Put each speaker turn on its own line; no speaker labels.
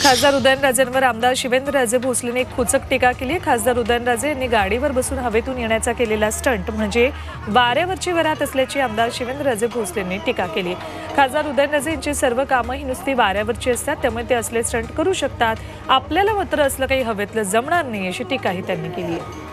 खासदार उदयनराजेंवर आमदार शिवेंद्रराजे भोसलेंनी एक खुचक टीका केली. खासदार उदयनराजे यांनी गाडीवर बसून हवेतून येण्याचा केलेला स्टंट म्हणजे वाऱ्यावरची वरात असल्याची आमदार शिवेंद्रराजे भोसलेंनी टीका केली. खासदार उदयनराजे यांची सर्व कामं ही नुसती वाऱ्यावरची असतात, त्यामुळे ते असले स्टंट करू शकतात. आपल्याला मात्र असलं काही हवेतलं जमणार नाही अशी टीकाही त्यांनी केली आहे.